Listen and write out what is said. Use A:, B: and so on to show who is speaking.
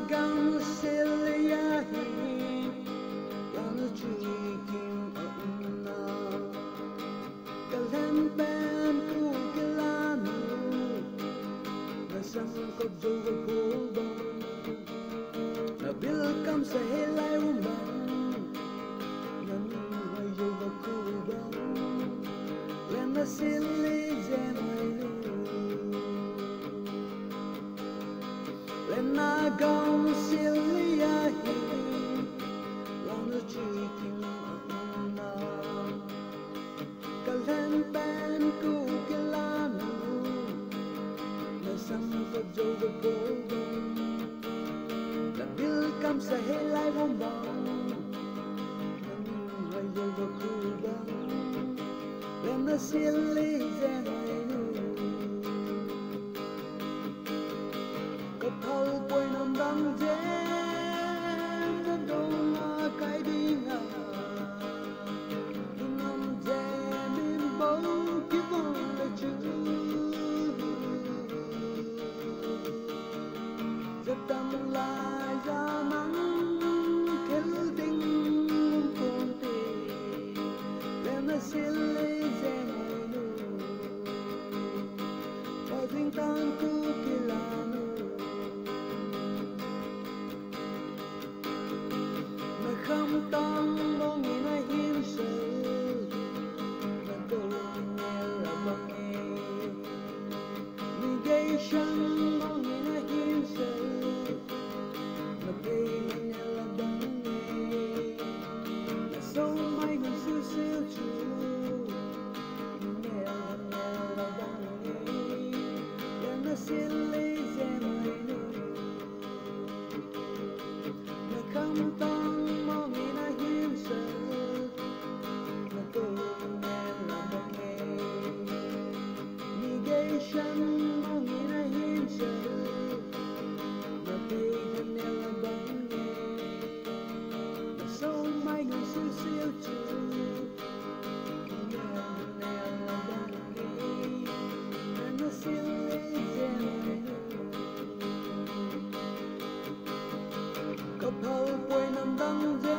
A: gam Celia hi Lana chui kim na Kalen ben ku kilanu Na sang ko zo ko bang Na bil kam sa helai umang Na mi hai yo ko bang Lana Celia zen Lena gong Celia hi Lana chui kim na Kalen ben ku kilanu Na sang ko zo ko bang Na bil kam sa helai umang Na mi hai yo ko bang Lena Celia zen Thâu quay nằm đắng dên Đến đâu mà cái đi ngà Đừng nằm dên bên bóng Kiếp vòng lại chứ Rất tâm lại ra mắng Khéo tình không tì Lên nó xin lấy dên ngồi nụ Ở dinh tăng cứ kỳ là nụ Không tâm mong nghĩ nó hiếm sự Và cô nghe là bằng nghe Negation mong nghĩ nó hiếm sự Và cây nghe là bằng nghe Là sâu mai người siêu siêu chú Nghe là bằng nghe Để nó xin lấy dè mày nụ Mà không tâm Mong nghĩ là hiếm sợ Và cây thân nè là bóng nghe Và sâu mai người siêu siêu chú Nghe nè là bóng nghe Và nó siêu lấy dèm Cặp hầu quay nằm đắng dèm